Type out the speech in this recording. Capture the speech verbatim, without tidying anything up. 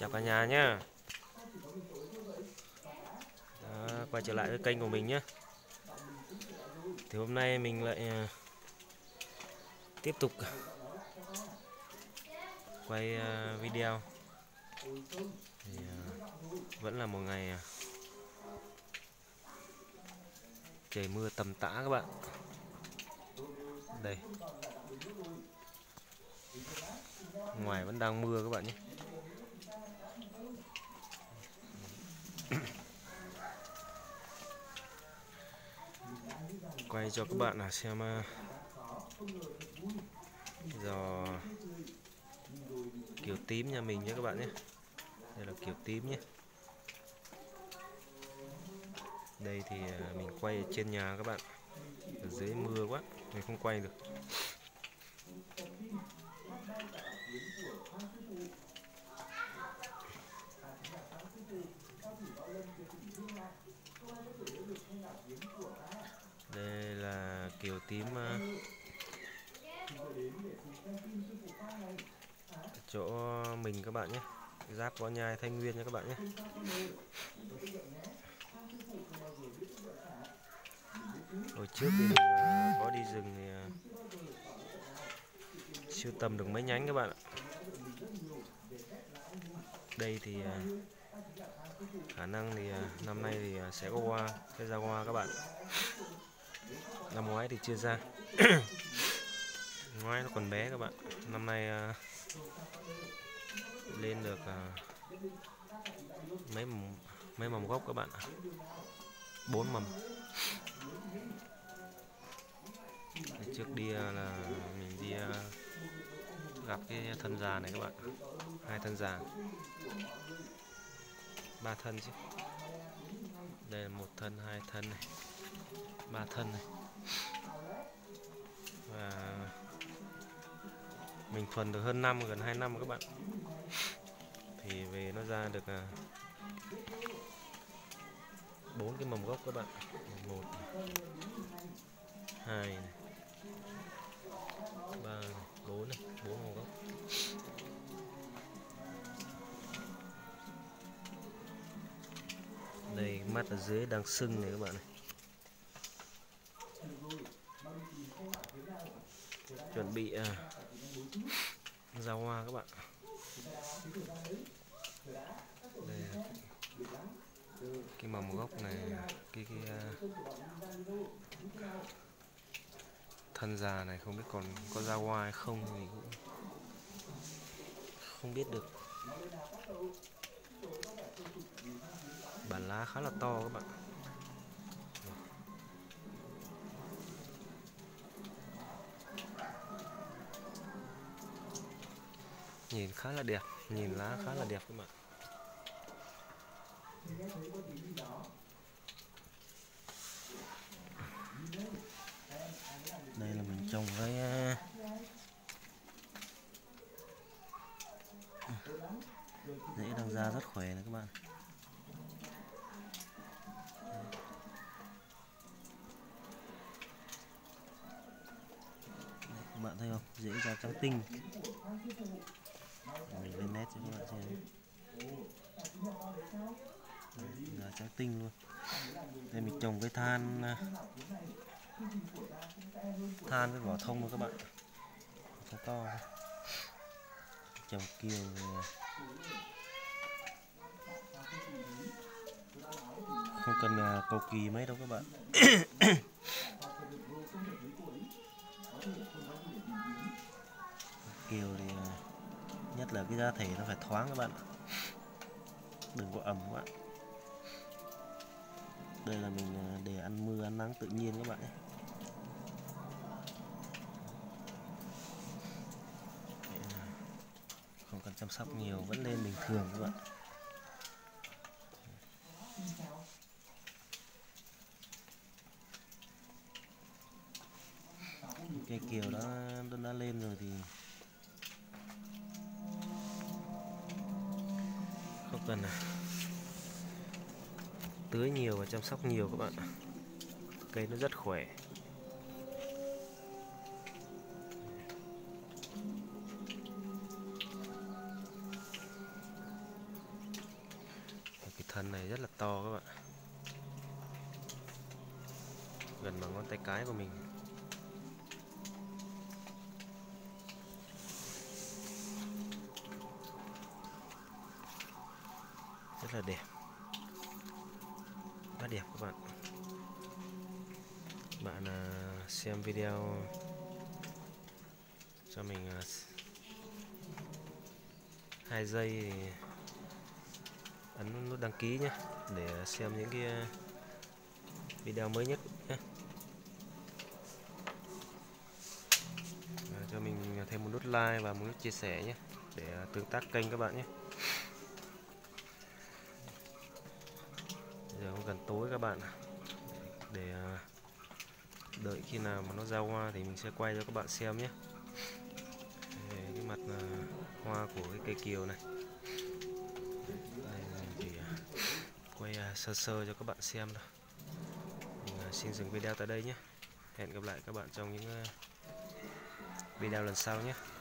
Chào cả nhà nhé. Đó, quay trở lại với kênh của mình nhé. Thì hôm nay mình lại uh, tiếp tục quay uh, video. Thì uh, vẫn là một ngày uh, trời mưa tầm tã các bạn. Đây, ngoài vẫn đang mưa các bạn nhé. Quay cho các bạn là xem uh, giò kiểu tím nhà mình nhé các bạn nhé. Đây là kiểu tím nhé. Đây thì uh, mình quay ở trên nhà các bạn. Ở dưới mưa quá mình không quay được. Đây là kiểu tím uh, chỗ mình các bạn nhé, giáp Võ Nhai, Thanh Nguyên nha các bạn nhé. Hồi trước thì mình uh, có đi rừng thì uh, sưu tầm được mấy nhánh các bạn ạ. Đây thì uh, khả năng thì uh, năm nay thì uh, sẽ có hoa, sẽ ra hoa các bạn. Năm ngoái thì chưa ra. Ngoái nó còn bé các bạn. Năm nay uh, lên được uh, mấy mầm, mấy mầm gốc các bạn ạ. Bốn mầm. Trước đi uh, là mình đi uh, gặp cái thân già này các bạn, hai thân già, ba thân chứ. Đây là một thân, hai thân này, ba thân này. Và mình thuần được hơn năm, gần hai năm các bạn. Thì về nó ra được bốn cái mầm gốc các bạn. Một, hai này, ba này, bốn này, bốn mầm gốc. Đây mắt ở dưới đang sưng này các bạn này. Chuẩn bị uh, ra hoa các bạn. Đây là cái mầm gốc này, cái cái uh, thân già này không biết còn có ra hoa hay không thì cũng không biết được. Bản lá khá là to các bạn. Nhìn khá là đẹp, nhìn lá khá là đẹp các bạn. Đây là mình trồng cái rễ đang ra rất khỏe này các bạn. Đấy, các bạn thấy không? Rễ ra trắng tinh. Mình lên nét cho các bạn xem. Đấy, ra trắng tinh luôn. Đây mình trồng với than than với vỏ thông luôn các bạn. Vỏ to. Trồng kiều không cần cầu kỳ mấy đâu các bạn. Kiều thì nhất là cái da thể nó phải thoáng các bạn, đừng có ẩm quá. Đây là mình để ăn mưa ăn nắng tự nhiên các bạn ấy. Không cần chăm sóc nhiều, vẫn lên bình thường các bạn. Cây kiều đã, đã lên rồi thì không cần tưới nhiều và chăm sóc nhiều các bạn. Cây nó rất khỏe. thân này rất là to các bạn, gần bằng ngón tay cái của mình. Rất là đẹp, rất đẹp các bạn. Bạn uh, xem video cho mình uh, hai giây thì ấn nút đăng ký nhé, để xem những cái uh, video mới nhất nhé. Và cho mình thêm một nút like và một nút chia sẻ nhé, để uh, tương tác kênh các bạn nhé. Giờ cũng gần tối các bạn, để đợi khi nào mà nó ra hoa thì mình sẽ quay cho các bạn xem nhé. Cái mặt hoa của cái cây kiều này, đây thì quay sơ sơ cho các bạn xem thôi. Mình xin dừng video tại đây nhé. Hẹn gặp lại các bạn trong những video lần sau nhé.